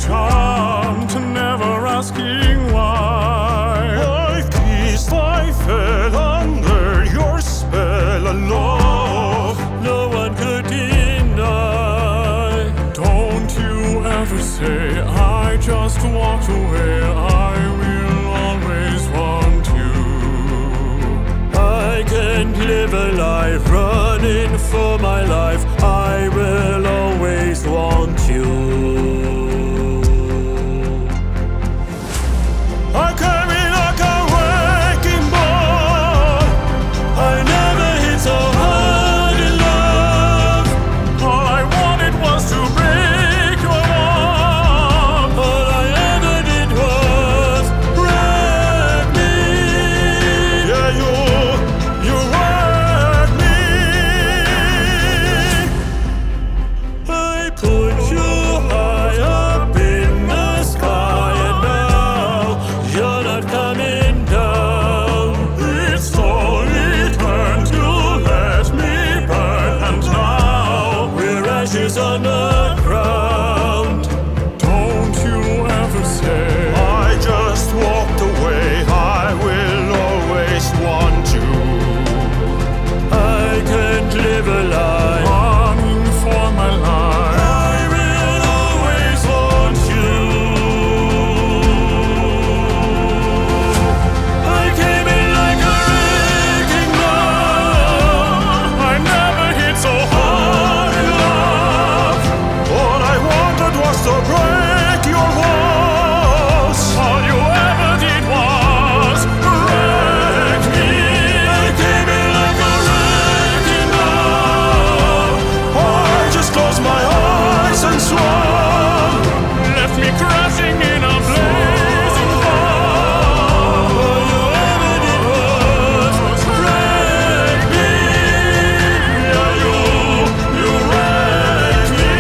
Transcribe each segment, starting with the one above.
charmed, never asking why. I kissed, I fell under your spell of love. No one could deny. Don't you ever say I just walked away. I will always want you. I can't live a life running for my life. I will always want you. I came in like a wrecking ball. I never hit so hard in love. All I wanted was to break your arm. All I ever did was wreck me. Yeah, you wrecked me. I put you high up in the sky, and now you're not coming down. It slowly turned to let me burn, and now We're ashes on the ground. don't you ever say I just walked away. I will always want you. I can't live a life. longing for my life. I will always want you. I came in like a wrecking ball. I never hit so hard in love. All I wanted was to break your walls. All you ever did was wreck me. I came in like a wrecking ball. I just closed my eyes and swung. Left me crashing in a blazing fall. All you ever did was wreck me. Yeah, you wrecked me.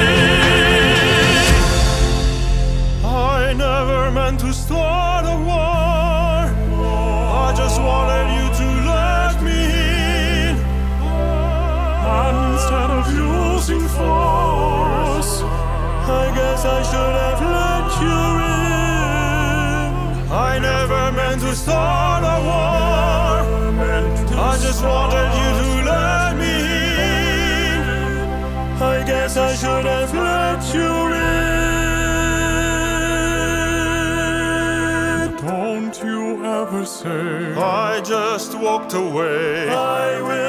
I never meant to start a war. I just wanted you to let me in. And instead of using force, I guess I should have let you in. I never meant to start a war. I just wanted you to let me in. I guess I should have let you in. don't you ever say I just walked away. I will